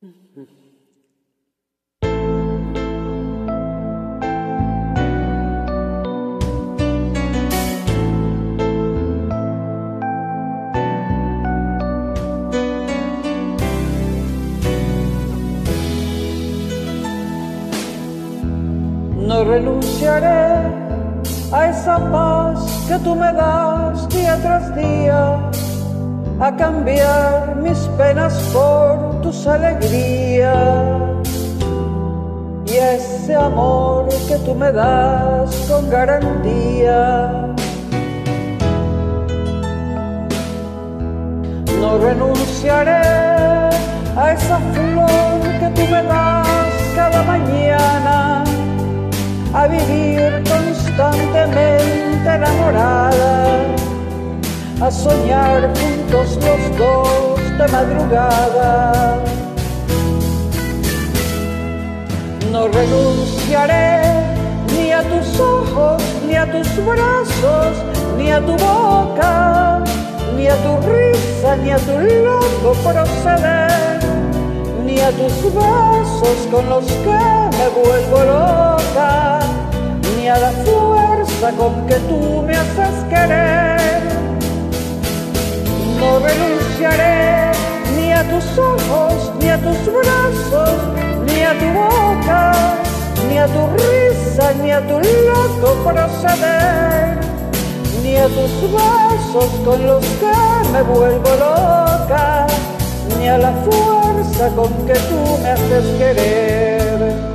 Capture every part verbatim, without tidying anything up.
No renunciaré a esa paz que tú me das día tras día, a cambiar mis penas por tus alegrías, y a ese amor que tú me das con garantía. No renunciaré a esa flor que tú me das cada mañana, a vivir constantemente enamorada, a soñar juntos los dos de madrugada. No renunciaré ni a tus ojos, ni a tus brazos, ni a tu boca, ni a tu risa, ni a tu loco proceder, ni a tus besos con los que me vuelvo loca, ni a la fuerza con que tú me haces querer. No renunciaré ni a tus ojos, ni a tus brazos, ni a tu boca, ni a tu risa, ni a tu loco proceder, ni a tus besos con los que me vuelvo loca, ni a la fuerza con que tú me haces querer.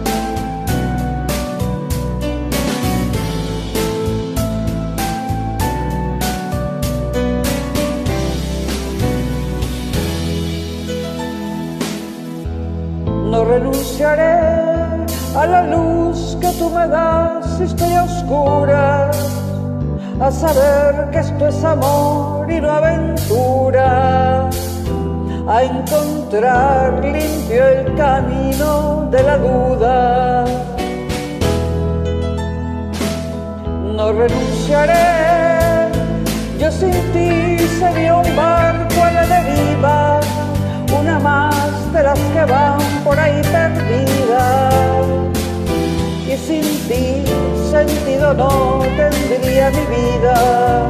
No renunciaré a la luz que tú me das si estoy a oscuras, a saber que esto es amor y no aventura, a encontrar limpio el camino de la duda. No renunciaré, yo sin ti sería un barco a la deriva, una más de las que van por ahí perdidas, y sin ti sentido no tendría mi vida.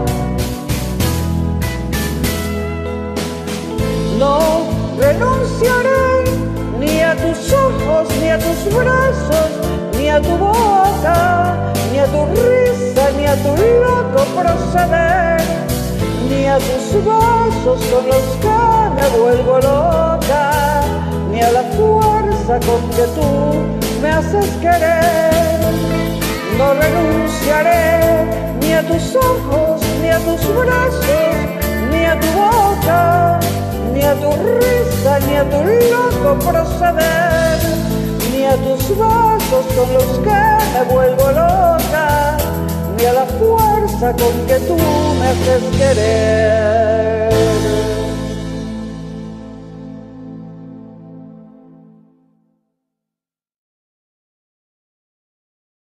No renunciaré ni a tus ojos, ni a tus brazos, ni a tu boca, ni a tu risa, ni a tu loco proceder, ni a tus besos con los que me vuelvo loca, ni a la fuerza con que tú me haces querer. No renunciaré ni a tus ojos, ni a tus brazos, ni a tu boca, ni a tu risa, ni a tu loco proceder, ni a tus besos con los que me vuelvo loca, ni a la fuerza con que tú me haces querer.